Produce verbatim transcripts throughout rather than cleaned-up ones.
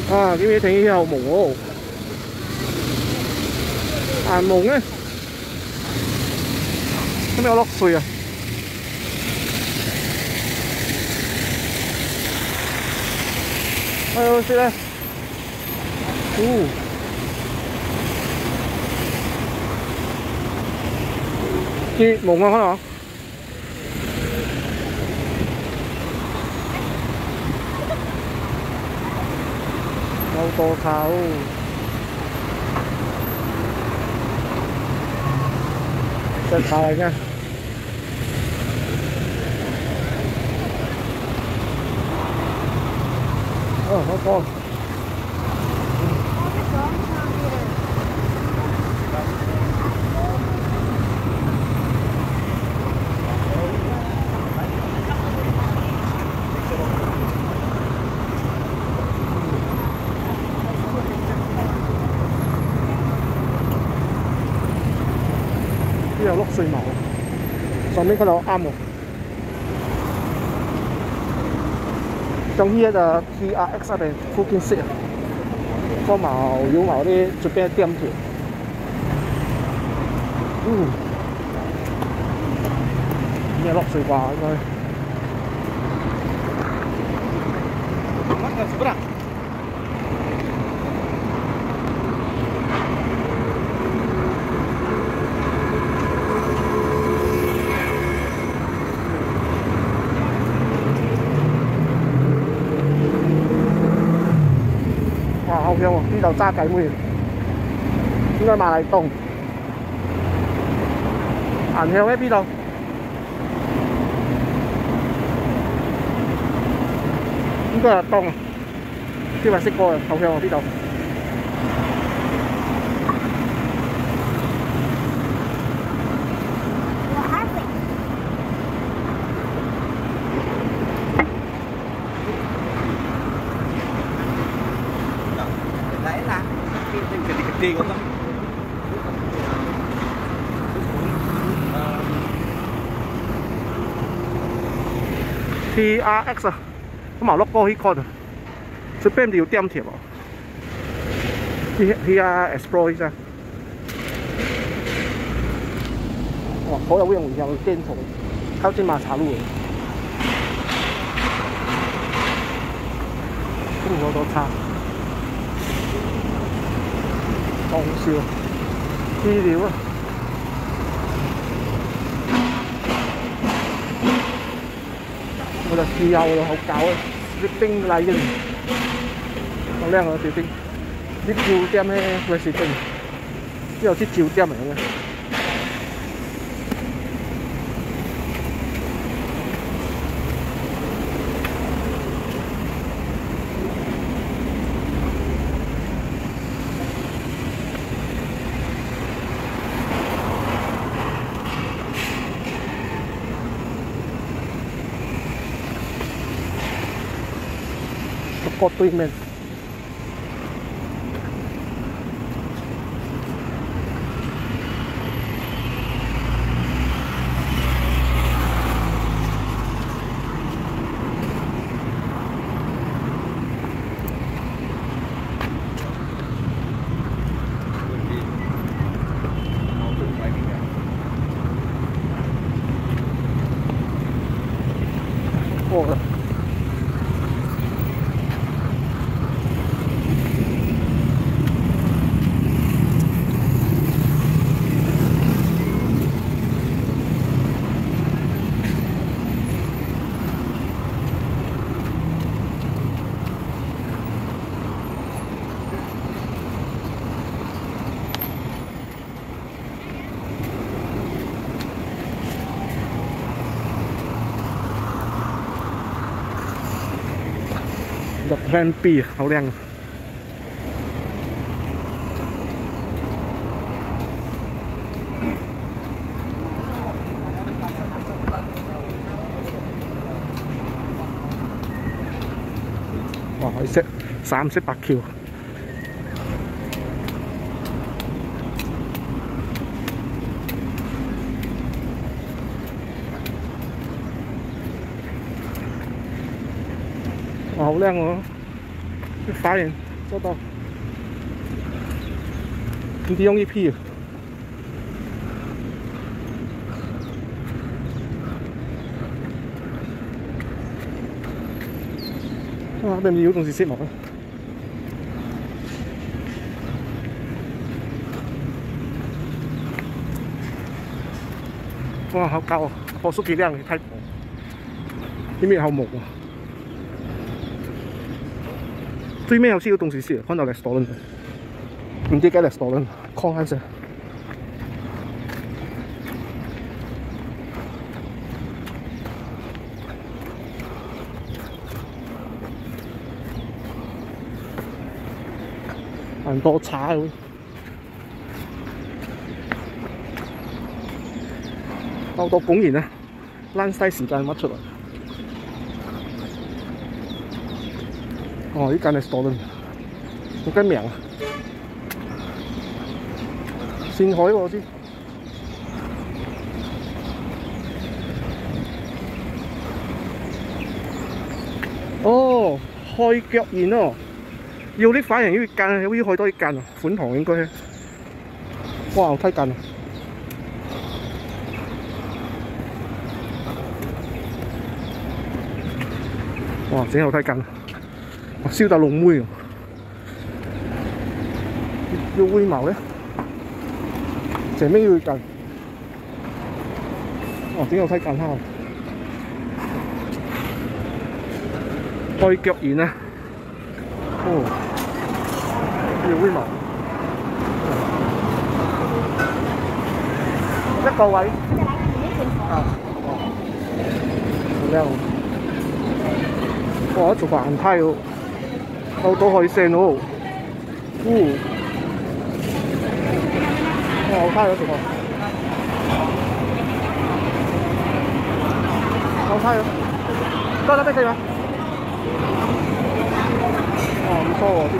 啊，見唔見睇有毛喎？顏毛咧，咁有落水啊！哎呦，先咧，哦，見毛啊，可能。好多炒，隻炒嚟嘅。哦，好多。呢有碌碎毛，上面嗰度啱喎。trong kia là T R X này khu kinh sĩ có màu yếu màu đi chụp bên tiêm thử. Ừ. Nghe lọc sủi quả anh ơi. Mắt là sủi bạc. Hậu hiệu à, đi đầu ra cái mùi應該馬嚟凍銀hiệu喺邊度？應該係凍啊，啲話識過嘅後hiệu喺邊度？ Gede kok kan. T R X 啊，咁毛碌波去 code， 出邊要點貼喎 ？T R Explore 啫。哇，好有用有電筒，靠近馬茶路。咁好多叉。講笑，資料啊！我就試下喎，好搞啊！啲冰嚟嘅，好靚啊！條冰，啲照點咧，佢係冰，之後啲照點嚟嘅。Có tùy mình Ồ. Đập ven pì hậu đen. Wow, sẽ三十八 Q. Hậu đen rồi. Cái phá 收到。唔知用一批。啊，那边有东西食冇啊？哇，好高啊！棵樹幾靚，太高。呢邊好木啊！對面好似有東西食，看到 restaurant， 唔知幾 restaurant， 看看先。很多茶喎。好多公園啊 ，lunch 時間乜出嚟？哦，呢間係 restaurant， 好緊名啊！善海喎先。哦，開腳宴哦，要啲反應要間，要開多啲間啊，款堂應該。哇，好睇間啊！哇，整好睇緊，哇，燒大龍妹啊！要煨毛咧，前面要緊，哇，整好睇緊哈！開腳宴啊！哦，要煨毛，一個位，啊，好靚。哇！做飯梯喎，好多海鮮喎，嗯，哇！好睇啊，做飯，好睇啊，得啦，得可以嗎？哇！唔錯喎呢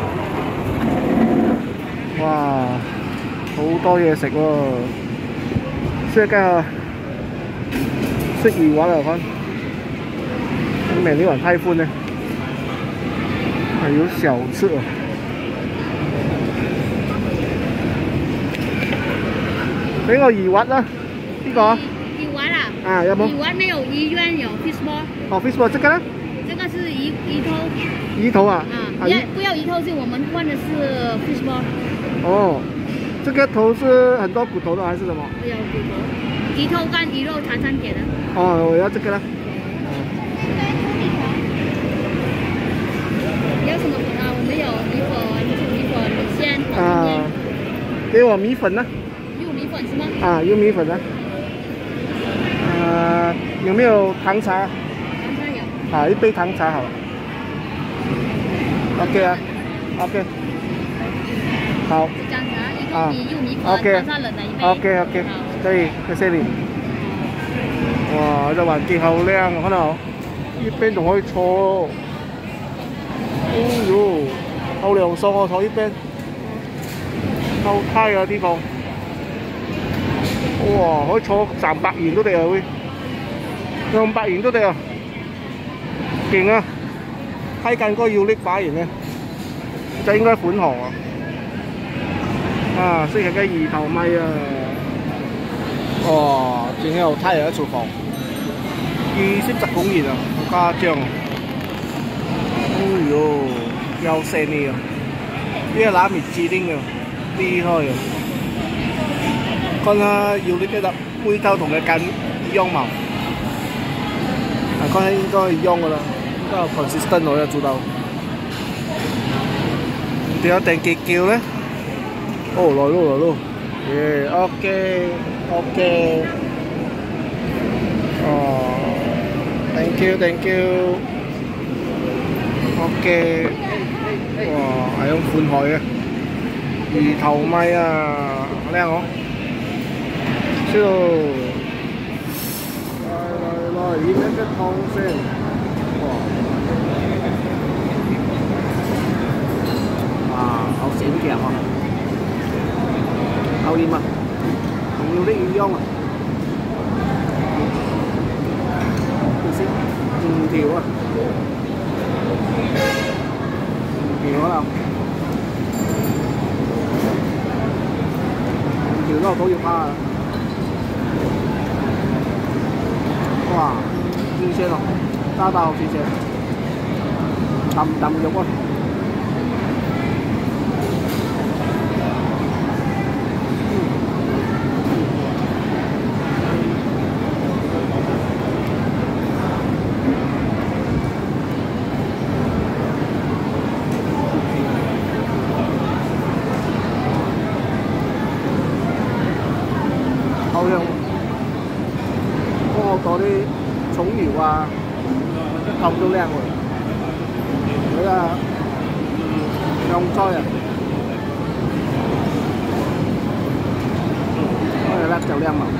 度，哇！好多嘢食喎，即係食魚滑嚟講。每年碗太寬呢，還有小吃啊！俾個魚滑啦，呢個魚滑啦， 啊有冇？ 魚滑沒有魚丸有 fish ball。 哦 ，fish ball 這個呢？ 這個是魚魚頭。 魚頭啊？ 啊，要不要魚頭？是我們換的是 fish ball。 哦，這個頭是很多骨頭的還是什麼？ 沒有骨頭，魚頭跟魚肉常常給的。 哦，我要這個啦。 要什麼粉啊？我們有米粉、煮米粉、米線、 啊，給我米粉呢？ 有米粉是嗎？ 啊，有米粉呢。啊，有沒有糖茶？ 糖茶有。 啊，一杯糖茶好了。OK 啊 ，OK。好。 這樣子啊，一個米、有米粉、 OK 糖茶冷的一杯。 OK OK，可以，謝謝你。哇，這環境好靚，看到？呢邊仲可以坐。哦喲，好涼爽啊！坐呢邊，好睇啊地方。哇，可以坐三百元都得啊，會兩百元都得啊，勁啊！睇緊個要拎把型咧，就應該款行啊。啊，識食嘅魚頭米啊！哇，仲有睇啊廚房，意式特工業啊，好誇張啊！哦喲，要犀利啊！呢個拉麵指定啊，厲害啊！看下要呢個杯頭同佢緊一樣嘛，啊，看下應該係一樣噶啦，應該有 consistent 我就做到。點有訂結叫咧？哦，來咯來咯，耶 ，OK OK， 哦 ，thank you thank you。OK， 哇，係咁款海嘅魚頭米啊，靚哦！知道，來來來，飲一隻湯先。哇，哇，好閃鏡啊！好飲啊，仲要啲魚香啊！試試五條啊！幾多啦？ 後都要蝦啊！哇，新鮮咯，渣打好新鮮，啖啖肉啊！好香，幫我攞啲葱苗啊，一嚿都靚喎。佢啊，香菜啊，嗰個辣椒靚嘛。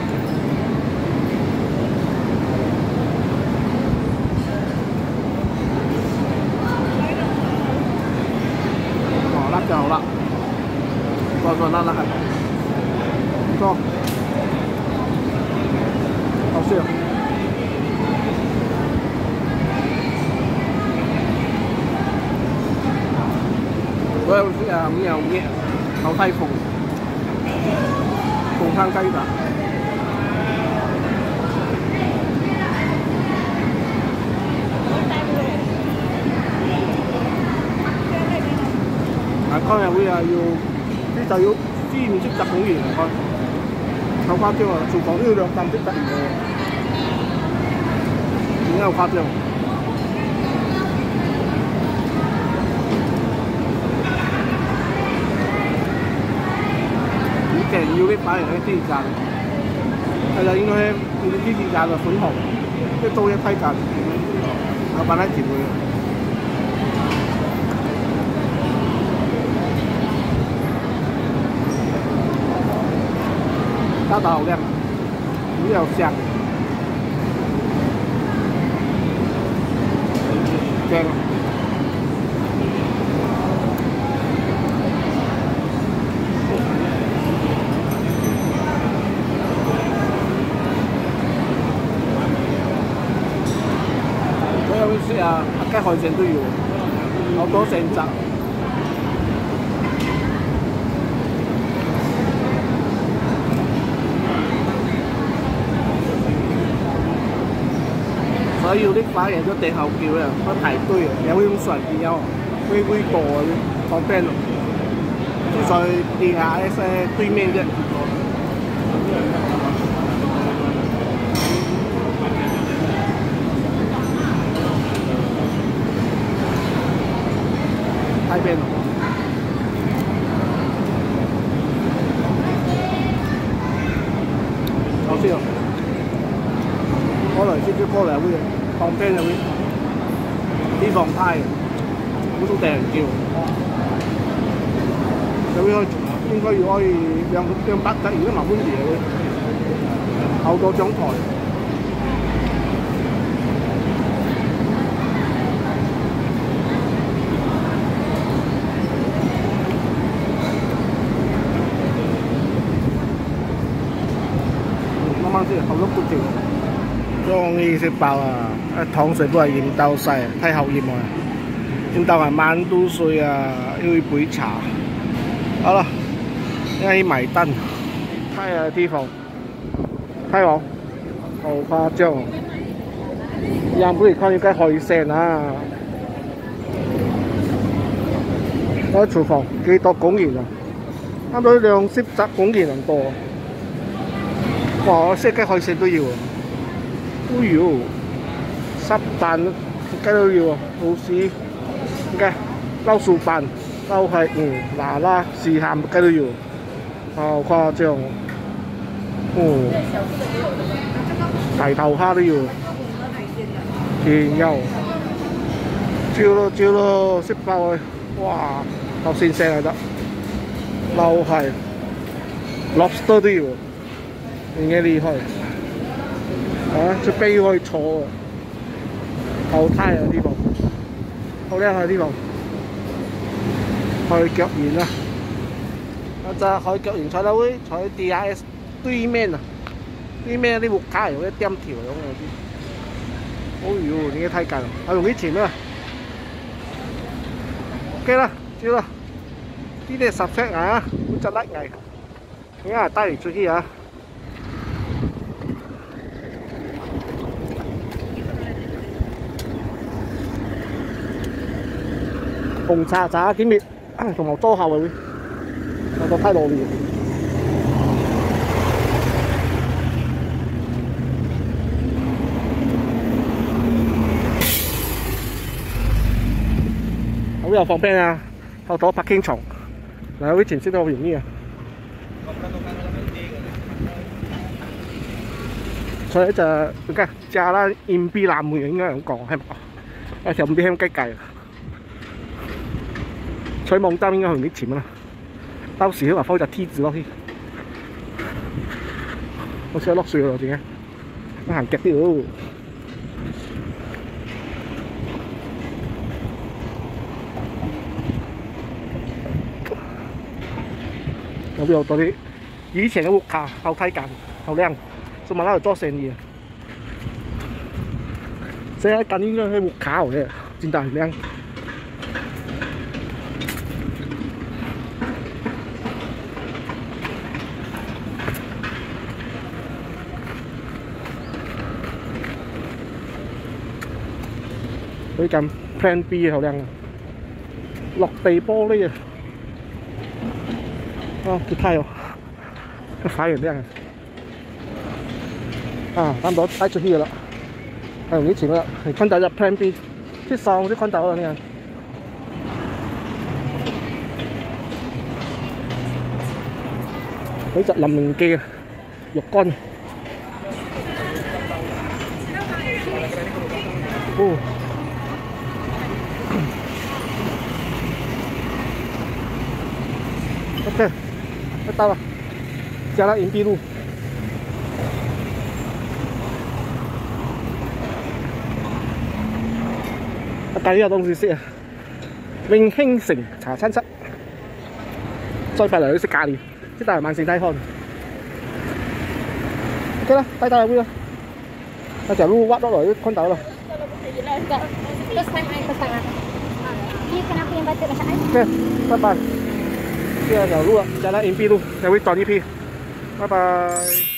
哦，辣椒好辣，酸酸辣辣的，不錯。好吃。我有時啊咁又嘅牛梯鳳，鳳湯雞蛋。啊，今日會啊要呢就要知唔識特種員嚟開。好誇張啊！廚房都要兩啖識特員嘅，點解好誇張？以前要啲擺人喺支架，係就應該用啲支架嘅款項，即係租一批架，我擺喺前面。渣打好靚，魚又香，正啊！所有啲啊，雞海鮮都要，好多選擇。所有啲華人都訂後叫啊，都排隊啊，有嗰種船邊有微微多啊，方便咯。就在 D R S 對面啫。太便咯。好吃哦。過來少少過嚟會放啤就會啲放派，好多訂人叫，有應該應該要可以兩兩百隻，如果慢慢嘢會好多張台。啱啱先後碌都叫。終於食飽啦！一糖水都係鹽豆細，太後鹽啊！鹽豆係萬都水啊，要一杯茶。好了，應該買單。太嘅地方，太好，好誇張。又唔可以看呢啲海鮮啊！我廚房幾多公元啊？差唔多兩十隻公元咁多。哇！我識嘅海鮮都要啊！都要，濕飯雞都要啊，老屎嘅撈素飯、撈係嗯嗱啦試鹹雞都要，好誇張哦！大頭蝦都要，甜油，照咯照咯，食飽去，哇！頭先聲就得，撈係 lobster 都要，已經厲害。啊！隻飛可以坐啊，後梯啊呢度，好靚啊呢度，海腳園啊，一隻海腳園菜刀會坐喺 D R S 對面啊，對面啲木架有一點條咁嗰啲，哦呦，點解太近？我用啲錢啊 ，OK 啦，照啦，呢啲係十尺啊，好窒甩藝。 你看帶你出去啊！紅茶茶點滅，同埋多後會，我個太羅亂。好有方便啊，好多 parking 場，來回程式都好容易啊。所以就點解加啦硬幣南門應該咁講係嘛？啊條唔知香雞計啊！所以網站應該很密錢啦，到時佢話放隻 T 字落去，我先落水咯，點解？我行極啲咯。有冇多啲以前嘅屋卡好睇緊，好靚，所以馬拉度做生意啊！所以緊應該係屋卡嚟嘅，真係靚。佢咁 Plan B 好靚啊，落地玻璃啊！哦，幾睇哦，個反應靚啊！啊，差唔多帶出去啦，係用啲錢啦，係昆達入 Plan B， 啲喪啲昆達啦，你看。呢隻林榮記啊，肉乾。哦。OK， 到了，加了银币路。帶呢個東西先啊，永興城茶餐室。再快嚟去食咖喱，即係萬盛泰康。OK 啦，帶帶入去啦。那條路挖落來就看到了。OK， 拜拜。這條路啊，加拉銀幣路，再會轉一批，拜拜。